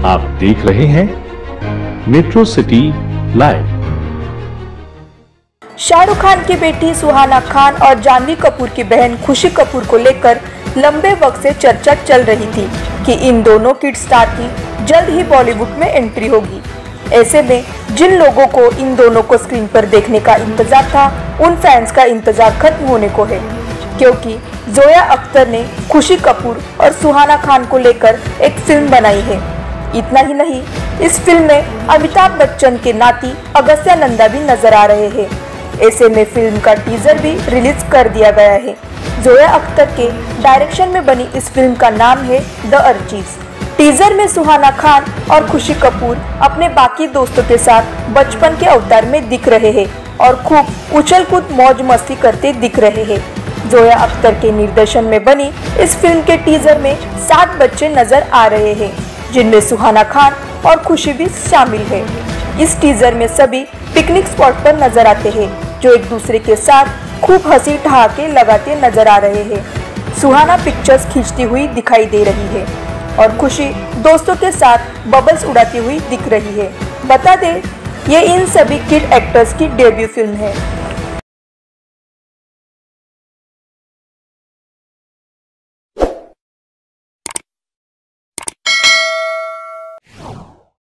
आप देख रहे हैं metro city live. Shahrukh Khan की बेटी सुहाना खान और जानवी कपूर की बहन खुशी कपूर को लेकर लंबे वक्त से चर्चा चल रही थी कि इन दोनों किड स्टार की जल्द ही बॉलीवुड में एंट्री होगी। ऐसे में जिन लोगों को इन दोनों को स्क्रीन पर देखने का इंतजार था, उन फैंस का इंतजार खत्म होने को है, क्योंकि जोया अख्तर ने खुशी कपूर और सुहाना खान को लेकर एक फिल्म बनाई है। इतना ही नहीं, इस फिल्म में अमिताभ बच्चन के नाती अगस्त्य नंदा भी नजर आ रहे हैं। ऐसे में फिल्म का टीजर भी रिलीज कर दिया गया है। जोया अख्तर के डायरेक्शन में बनी इस फिल्म का नाम है द अर्चीज। टीजर में सुहाना खान और खुशी कपूर अपने बाकी दोस्तों के साथ बचपन के अवतार में दिख रहे हैं और खूब उछल कूद मौज मस्ती करते दिख रहे हैं। जोया अख्तर के निर्देशन में बनी इस फिल्म के टीजर में 7 बच्चे नजर आ रहे हैं, जिनमें सुहाना खान और खुशी भी शामिल है। इस टीजर में सभी पिकनिक स्पॉट पर नजर आते हैं, जो एक दूसरे के साथ खूब हंसी ठहाके लगाते नजर आ रहे हैं। सुहाना पिक्चर्स खींचती हुई दिखाई दे रही है और खुशी दोस्तों के साथ बबल्स उड़ाती हुई दिख रही है। बता दें, ये इन सभी किड एक्टर्स की डेब्यू फिल्म है।